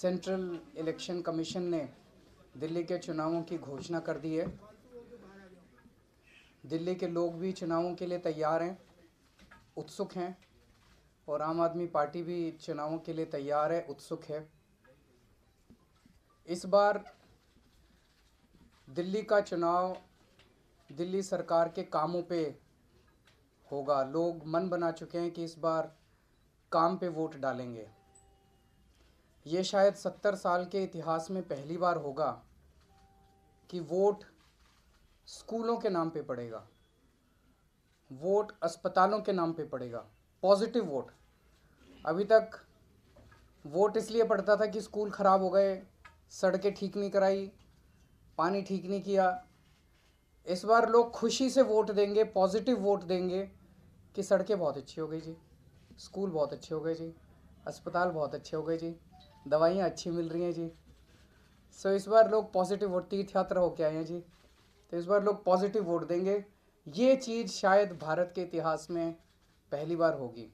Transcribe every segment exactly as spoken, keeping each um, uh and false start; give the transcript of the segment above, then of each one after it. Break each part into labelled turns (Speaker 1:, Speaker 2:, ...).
Speaker 1: Central election commission ने दिल्ली के चुनावों की घोषणा कर दी है। दिल्ली के लोग भी चुनावों के लिए तैयार हैं, उत्सुक हैं, और आम आदमी पार्टी भी चुनावों के लिए तैयार है, उत्सुक है। इस बार दिल्ली का चुनाव दिल्ली सरकार के कामों पे होगा। लोग मन बना चुके हैं कि इस बार काम पे वोट डालेंगे। ये शायद सत्तर साल के इतिहास में पहली बार होगा कि वोट स्कूलों के नाम पे पड़ेगा, वोट अस्पतालों के नाम पे पड़ेगा, पॉजिटिव वोट। अभी तक वोट इसलिए पड़ता था कि स्कूल ख़राब हो गए, सड़कें ठीक नहीं कराई, पानी ठीक नहीं किया। इस बार लोग खुशी से वोट देंगे, पॉजिटिव वोट देंगे कि सड़कें बहुत अच्छी हो गई जी, स्कूल बहुत अच्छे हो गए जी, अस्पताल बहुत अच्छे हो गए जी, दवाइयाँ अच्छी मिल रही हैं जी। सो इस बार लोग पॉजिटिव वोट, तीर्थ यात्रा होके आए हैं जी, तो इस बार लोग पॉजिटिव वोट देंगे। ये चीज़ शायद भारत के इतिहास में पहली बार होगी।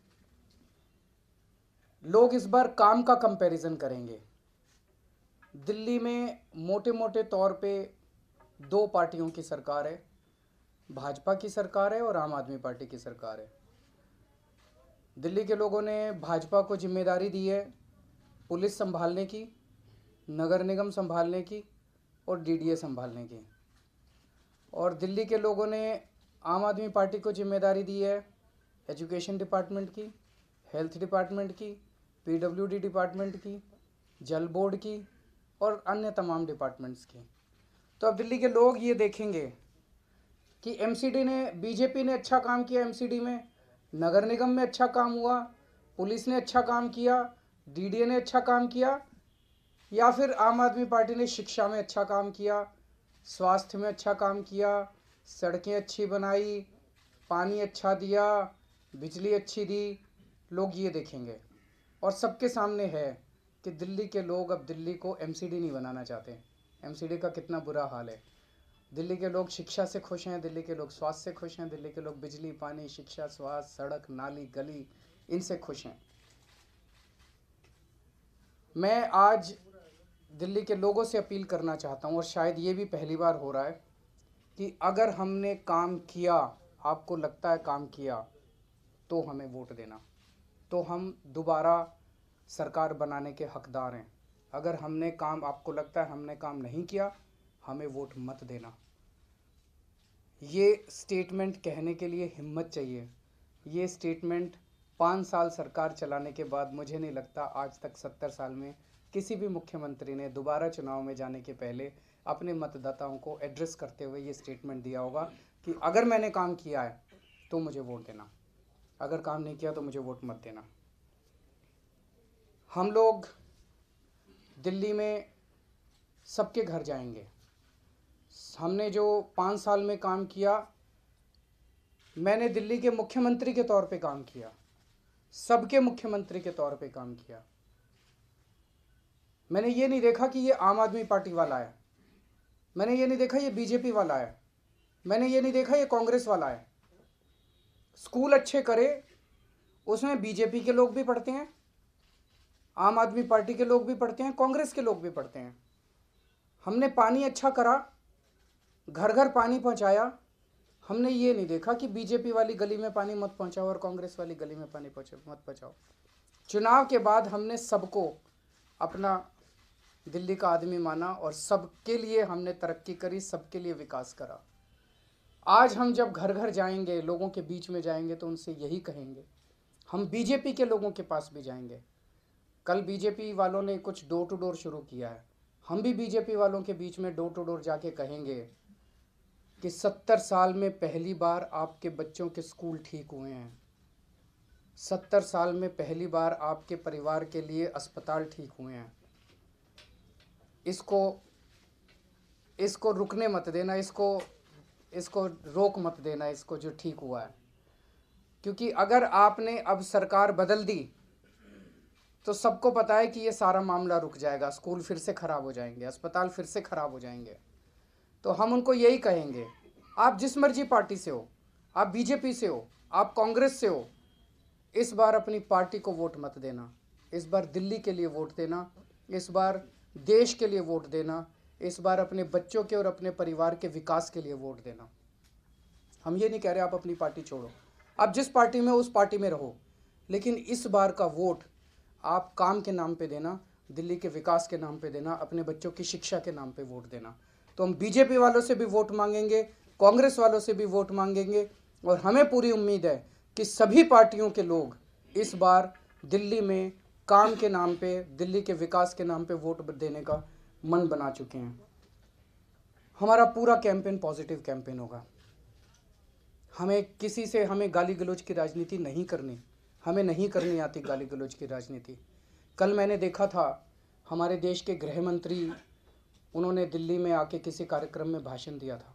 Speaker 1: लोग इस बार काम का कंपैरिजन करेंगे। दिल्ली में मोटे मोटे तौर पे दो पार्टियों की सरकार है, भाजपा की सरकार है और आम आदमी पार्टी की सरकार है। दिल्ली के लोगों ने भाजपा को जिम्मेदारी दी है पुलिस संभालने की, नगर निगम संभालने की और डीडीए संभालने की, और दिल्ली के लोगों ने आम आदमी पार्टी को जिम्मेदारी दी है एजुकेशन डिपार्टमेंट की, हेल्थ डिपार्टमेंट की, पीडब्ल्यूडी डिपार्टमेंट की, जल बोर्ड की और अन्य तमाम डिपार्टमेंट्स की। तो अब दिल्ली के लोग ये देखेंगे कि एमसीडी ने, बीजेपी ने अच्छा काम किया, एमसीडी में, नगर निगम में अच्छा काम हुआ, पुलिस ने अच्छा काम किया, डीडीए ने अच्छा काम किया, या फिर आम आदमी पार्टी ने शिक्षा में अच्छा काम किया, स्वास्थ्य में अच्छा काम किया, सड़कें अच्छी बनाई, पानी अच्छा दिया, बिजली अच्छी दी। लोग ये देखेंगे। और सबके सामने है कि दिल्ली के लोग अब दिल्ली को एमसीडी नहीं बनाना चाहते। एमसीडी का कितना बुरा हाल है। दिल्ली के लोग शिक्षा से खुश हैं, दिल्ली के लोग स्वास्थ्य से खुश हैं, दिल्ली के लोग बिजली, पानी, शिक्षा, स्वास्थ्य, सड़क, नाली, गली, इनसे खुश हैं। मैं आज दिल्ली के लोगों से अपील करना चाहता हूँ, और शायद ये भी पहली बार हो रहा है, कि अगर हमने काम किया, आपको लगता है काम किया, तो हमें वोट देना, तो हम दोबारा सरकार बनाने के हकदार हैं। अगर हमने काम, आपको लगता है हमने काम नहीं किया, हमें वोट मत देना। ये स्टेटमेंट कहने के लिए हिम्मत चाहिए। ये स्टेटमेंट पाँच साल सरकार चलाने के बाद मुझे नहीं लगता आज तक सत्तर साल में किसी भी मुख्यमंत्री ने दोबारा चुनाव में जाने के पहले अपने मतदाताओं को एड्रेस करते हुए ये स्टेटमेंट दिया होगा कि अगर मैंने काम किया है तो मुझे वोट देना, अगर काम नहीं किया तो मुझे वोट मत देना। हम लोग दिल्ली में सबके घर जाएंगे। हमने जो पाँच साल में काम किया, मैंने दिल्ली के मुख्यमंत्री के तौर पे काम किया, सबके मुख्यमंत्री के तौर पे काम किया। मैंने ये नहीं देखा कि ये आम आदमी पार्टी वाला है, मैंने ये नहीं देखा ये बीजेपी वाला है, मैंने ये नहीं देखा ये कांग्रेस वाला है। स्कूल अच्छे करे, उसमें बीजेपी के लोग भी पढ़ते हैं, आम आदमी पार्टी के लोग भी पढ़ते हैं, कांग्रेस के लोग भी पढ़ते हैं। हमने पानी अच्छा करा, घर घर पानी पहुंचाया। हमने ये नहीं देखा कि बीजेपी वाली गली में पानी मत पहुंचाओ और कांग्रेस वाली गली में पानी पहुंचाओ मत पहुंचाओ। चुनाव के बाद हमने सबको अपना दिल्ली का आदमी माना और सबके लिए हमने तरक्की करी, सबके लिए विकास करा। आज हम जब घर घर जाएंगे, लोगों के बीच में जाएंगे, तो उनसे यही कहेंगे। हम बीजेपी के लोगों के पास भी जाएंगे। कल बीजेपी वालों ने कुछ डोर टू डोर शुरू किया है, हम भी बीजेपी वालों के बीच में डोर टू डोर जाके कहेंगे कि सत्तर साल में पहली बार आपके बच्चों के स्कूल ठीक हुए हैं, सत्तर साल में पहली बार आपके परिवार के लिए अस्पताल ठीक हुए हैं। इसको इसको रुकने मत देना, इसको इसको रोक मत देना, इसको जो ठीक हुआ है। क्योंकि अगर आपने अब सरकार बदल दी तो सबको पता है कि ये सारा मामला रुक जाएगा, स्कूल फिर से ख़राब हो जाएंगे, अस्पताल फिर से ख़राब हो जाएंगे। तो हम उनको यही कहेंगे, आप जिस मर्जी पार्टी से हो, आप बीजेपी से हो, आप कांग्रेस से हो, इस बार अपनी पार्टी को वोट मत देना, इस बार दिल्ली के लिए वोट देना। इस बार देश के लिए वोट देना, इस बार अपने बच्चों के और अपने परिवार के विकास के लिए वोट देना। हम ये नहीं कह रहे आप अपनी पार्टी छोड़ो, आप जिस पार्टी में उस पार्टी में रहो, लेकिन इस बार का वोट आप काम के नाम पे देना, दिल्ली के विकास के नाम पे देना, अपने बच्चों की शिक्षा के नाम पे वोट देना। तो हम बीजेपी वालों से भी वोट मांगेंगे, कांग्रेस वालों से भी वोट मांगेंगे, और हमें पूरी उम्मीद है कि सभी पार्टियों के लोग इस बार दिल्ली में काम के नाम पे, दिल्ली के विकास के नाम पे वोट देने का मन बना चुके हैं। हमारा पूरा कैंपेन पॉजिटिव कैंपेन होगा। हमें किसी से हमें गाली गलौज की राजनीति नहीं करनी, हमें नहीं करनी आती गाली गलौज की राजनीति। कल मैंने देखा था हमारे देश के गृह मंत्री, उन्होंने दिल्ली में आके किसी कार्यक्रम में भाषण दिया था।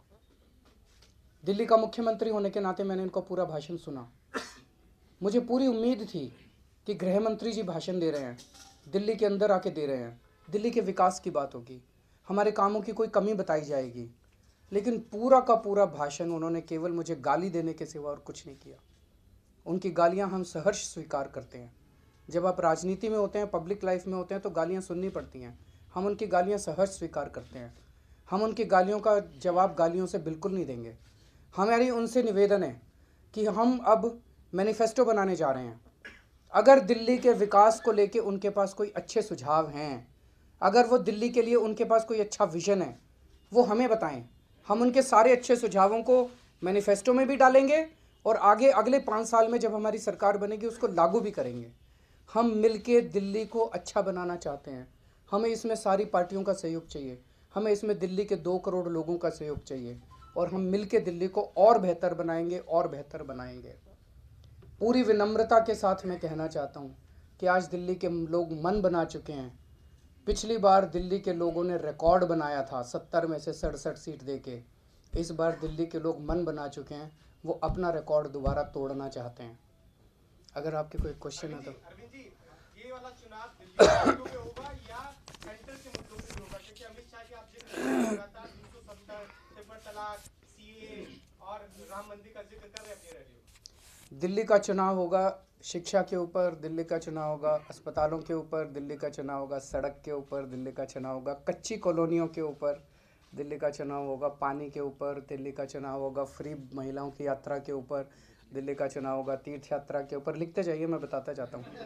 Speaker 1: दिल्ली का मुख्यमंत्री होने के नाते मैंने इनका पूरा भाषण सुना। मुझे पूरी उम्मीद थी कि गृह मंत्री जी भाषण दे रहे हैं, दिल्ली के अंदर आके दे रहे हैं, दिल्ली के विकास की बात होगी, हमारे कामों की कोई कमी बताई जाएगी, लेकिन पूरा का पूरा भाषण उन्होंने केवल मुझे गाली देने के सिवा और कुछ नहीं किया। उनकी गालियां हम सहर्ष स्वीकार करते हैं। जब आप राजनीति में होते हैं, पब्लिक लाइफ में होते हैं, तो गालियां सुननी पड़ती हैं। हम उनकी गालियां सहर्ष स्वीकार करते हैं। हम उनकी गालियों का जवाब गालियों से बिल्कुल नहीं देंगे। हमारी उनसे निवेदन है कि हम अब मैनिफेस्टो बनाने जा रहे हैं। अगर दिल्ली के विकास को लेके उनके पास कोई अच्छे सुझाव हैं, अगर वो दिल्ली के लिए उनके पास कोई अच्छा विजन है, वो हमें बताएं। हम उनके सारे अच्छे सुझावों को मैनिफेस्टो में भी डालेंगे और आगे अगले पाँच साल में जब हमारी सरकार बनेगी उसको लागू भी करेंगे। हम मिलके दिल्ली को अच्छा बनाना चाहते हैं। हमें इसमें सारी पार्टियों का सहयोग चाहिए, हमें इसमें दिल्ली के दो करोड़ लोगों का सहयोग चाहिए, और हम मिलके दिल्ली को और बेहतर बनाएंगे और बेहतर बनाएंगे। पूरी विनम्रता के साथ मैं कहना चाहता हूँ कि आज दिल्ली के लोग मन बना चुके हैं। पिछली बार दिल्ली के लोगों ने रिकॉर्ड बनाया था सत्तर में से सड़सठ सीट देके। इस बार दिल्ली के लोग मन बना चुके हैं, वो अपना रिकॉर्ड दोबारा तोड़ना चाहते हैं। अगर आपके कोई क्वेश्चन है तो।
Speaker 2: अरविंद जी, ये वाला चुनाव दिल्ली के मुद्दों पे होगा या सेंटर के मुद्दों पे होगा? क्योंकि अमित शाह की आप जिक्र कर रहे हैं, लगातार तीन सौ सत्तर, ट्रिपल तलाक, सीए और राम मंदिर का जिक्र कर रहे हैं अपनी रैलियों।
Speaker 1: दिल्ली का चुनाव होगा शिक्षा के ऊपर, दिल्ली का चुनाव होगा अस्पतालों के ऊपर, दिल्ली का चुनाव होगा सड़क के ऊपर, दिल्ली का चुनाव होगा कच्ची कॉलोनियों के ऊपर, दिल्ली का चुनाव होगा पानी के ऊपर, दिल्ली का चुनाव होगा फ्री महिलाओं की यात्रा के ऊपर, दिल्ली का चुनाव होगा तीर्थ यात्रा के ऊपर। लिखते जाइए, मैं बताता जाता हूँ।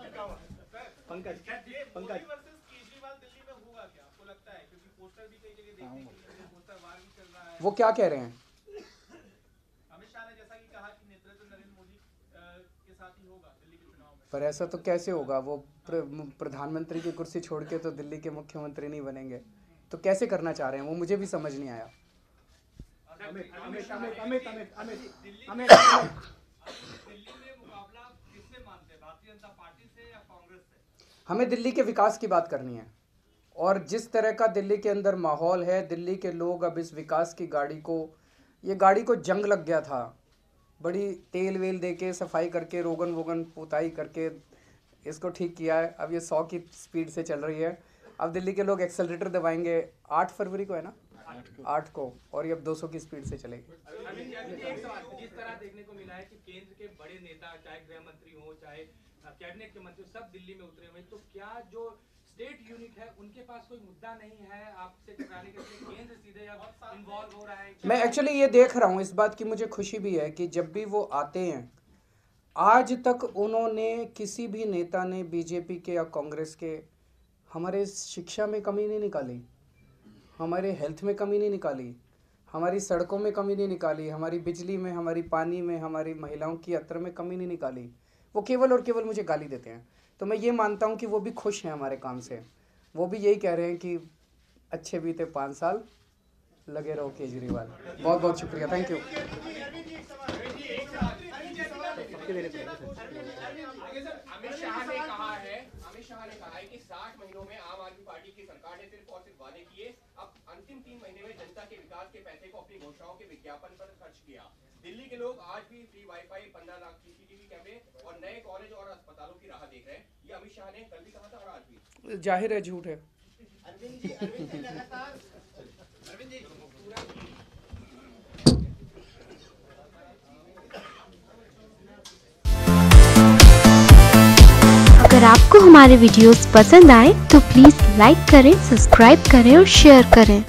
Speaker 2: पंकज पंकज केजरीवाल दिल्ली में होगा क्या आपको लगता है? क्योंकि पोस्टर भी कई जगह देखने के लिए पोस्टर वार भी चल रहा है।
Speaker 1: वो क्या कह रहे हैं?
Speaker 2: अमित शाह ने जैसा कि कहा कि नेतृत्व नरेंद्र मोदी के साथ ही होगा दिल्ली के चुनाव में।
Speaker 1: पर ऐसा तो कैसे होगा? वो प्र, प्रधानमंत्री की कुर्सी छोड़ के तो दिल्ली के मुख्यमंत्री नहीं बनेंगे, तो कैसे करना चाह रहे हैं वो मुझे भी समझ नहीं आया।
Speaker 2: अमित अमित अमित अमित अमित अमित अमित दिल्ली में मुकाबला किससे मानते हैं, भारतीय जनता पार्टी से या कांग्रेस से?
Speaker 1: हमें दिल्ली के विकास की बात करनी है, और जिस तरह का दिल्ली के अंदर माहौल है, दिल्ली के लोग अब इस विकास की गाड़ी को, ये गाड़ी को जंग लग गया था, बड़ी तेल वेल दे के सफाई करके रोगन वोगन पुताई करके इसको ठीक किया है। अब ये सौ की स्पीड से चल रही है। अब दिल्ली के लोग एक्सेलरेटर दबाएंगे आठ फरवरी को, है ना, आठ को, और ये अब दो सौ की स्पीड से चलेगी।
Speaker 2: एक सवाल, जिस तरह देखने को मिला है कि केंद्र के बड़े नेता, चाहे गृह मंत्री हो, चाहे कैबिनेट के मंत्री, सब दिल्ली में उतरे हुए, तो क्या जो स्टेट यूनिट है उनके पास कोई मुद्दा नहीं है आपसे टकराने के लिए? केंद्र सीधे अब इन्वॉल्व हो रहा है?
Speaker 1: मैं एक्चुअली ये देख रहा हूँ, इस बात की मुझे खुशी भी है कि जब भी वो आते हैं, आज तक उन्होंने, किसी भी नेता ने बीजेपी के या कांग्रेस के, हमारे शिक्षा में कमी नहीं निकाली, हमारे हेल्थ में कमी नहीं निकाली, हमारी सड़कों में कमी नहीं निकाली, हमारी बिजली में, हमारी पानी में, हमारी महिलाओं की यात्रा में कमी नहीं निकाली। वो केवल और केवल मुझे गाली देते हैं। तो मैं ये मानता हूँ कि वो भी खुश हैं हमारे काम से। वो भी यही कह रहे हैं कि अच्छे बीते पाँच साल, लगे रहो केजरीवाल। बहुत बहुत शुक्रिया, थैंक यू।
Speaker 2: अमित शाह ने कहा है अमित शाह ने कहा है कि साठ महीनों में आम आदमी पार्टी की सरकार ने सिर्फ और सिर्फ वादे किए, अब अंतिम तीन महीने में जनता के विकास के पैसे को अपनी घोषणाओं के विज्ञापन पर खर्च किया। दिल्ली के लोग आज भी फ्री वाईफाई, पंद्रह लाख सीसीटीवी कैमरे और नए कॉलेज और अस्पतालों की राह देख रहे हैं। ये अमित शाह ने कल भी कहा था और आज भी।
Speaker 1: जाहिर है झूठ है।
Speaker 2: अरविंद जी अरविंद जी लगातार अरविंद जी पूरा
Speaker 3: अगर आपको हमारे वीडियोस पसंद आए तो प्लीज़ लाइक करें, सब्सक्राइब करें और शेयर करें।